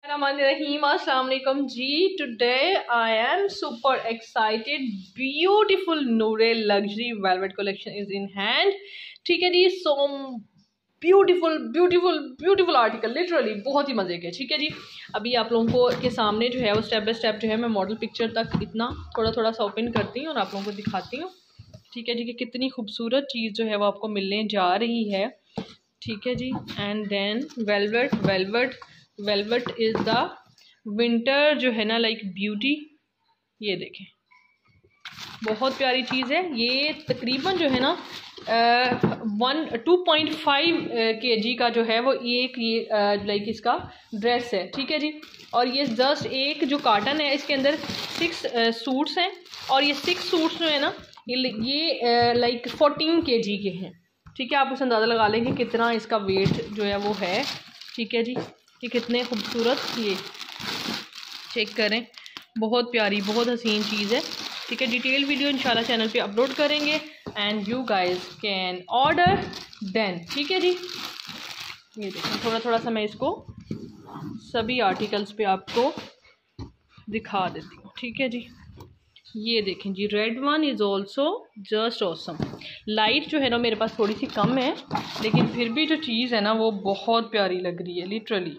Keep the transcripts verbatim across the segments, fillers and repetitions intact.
रहीम अस्सलाम वालेकुम जी। Today I am super excited. Beautiful Noore luxury velvet collection is in hand. ठीक है जी, so beautiful beautiful beautiful article, literally बहुत ही मज़े के। ठीक है जी, अभी आप लोगों को के सामने जो है वो स्टेप बाय स्टेप जो है मैं मॉडल पिक्चर तक इतना थोड़ा थोड़ा सा ओपन करती हूँ और आप लोगों को दिखाती हूँ। ठीक है जी, कि कितनी खूबसूरत चीज़ जो है वो आपको मिलने जा रही है। ठीक है जी, and then velvet velvet velvet is the winter जो है ना, लाइक ब्यूटी। ये देखें, बहुत प्यारी चीज़ है। ये तकरीबन जो है ना वन टू पॉइंट फाइव के जी का जो है वो एक ये लाइक इसका ड्रेस है। ठीक है जी, और ये जस्ट एक जो कार्टन है इसके अंदर सिक्स सूट्स हैं और ये सिक्स सूट्स जो है ना ये लाइक फोर्टीन के जी के हैं। ठीक है, आप उस अंदाज़ा लगा लेंगे कितना इसका वेट जो है वो है। ठीक है जी, कि कितने खूबसूरत, ये चेक करें, बहुत प्यारी बहुत हसीन चीज़ है। ठीक है, डिटेल वीडियो इंशाल्लाह चैनल पे अपलोड करेंगे and you guys can order then. ठीक है जी, ये देखें, थोड़ा थोड़ा सा मैं इसको सभी आर्टिकल्स पे आपको दिखा देती हूँ। ठीक है जी, ये देखें जी, red one is also just awesome. Light जो है ना मेरे पास थोड़ी सी कम है, लेकिन फिर भी जो चीज़ है ना वो बहुत प्यारी लग रही है लिटरली।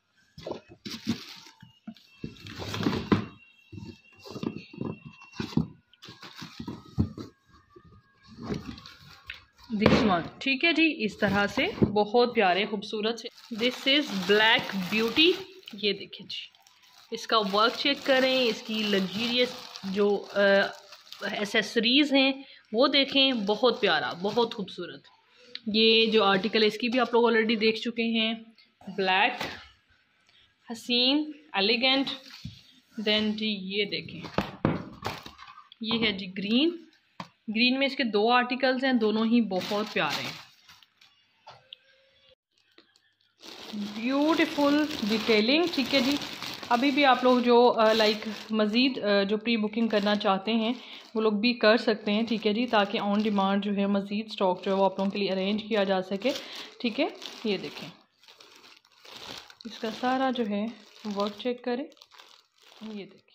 दिस वन, ठीक है जी, इस तरह से बहुत प्यारे खूबसूरत से। This is black beauty. ये देखें जी, इसका वर्क चेक करें, इसकी लग्जरियस जो एसेसरीज़ हैं वो देखें, बहुत प्यारा बहुत खूबसूरत। ये जो आर्टिकल है इसकी भी आप लोग ऑलरेडी देख चुके हैं। ब्लैक, हसीन, एलिगेंट। देन जी ये देखें, ये है जी ग्रीन। ग्रीन में इसके दो आर्टिकल्स हैं, दोनों ही बहुत प्यारे हैं। Beautiful detailing. ठीक है जी, अभी भी आप लोग जो लाइक मज़ीद जो प्री बुकिंग करना चाहते हैं वो लोग भी कर सकते हैं। ठीक है जी, ताकि ऑन डिमांड जो है मज़ीद स्टॉक जो है वो आप लोगों के लिए अरेंज किया जा सके। ठीक है, ये देखें, इसका सारा जो है वर्क चेक करें, ये देखें।